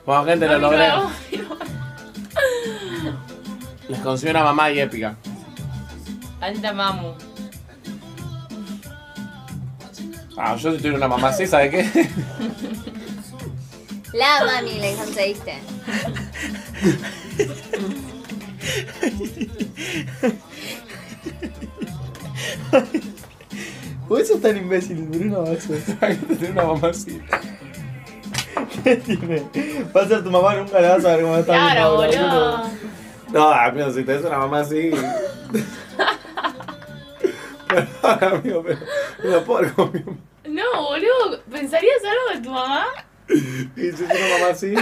Bueno, gente, lo logré. Les consigo una mamá y épica. Alta Mamu. Ah, yo si tuviera una mamá así, ¿sabe qué? La mami le conseguiste. Vos sos tan imbécil, Bruno. Tener una mamá así. ¿Qué tiene? Va a ser tu mamá, nunca le vas a ver cómo está. Claro, boludo. No, amigo, si tenés una mamá así. Perdón, amigo, pero no puedo hablar con mi mamá. No, boludo. ¿Pensarías algo de tu mamá? Y si es una mamá así.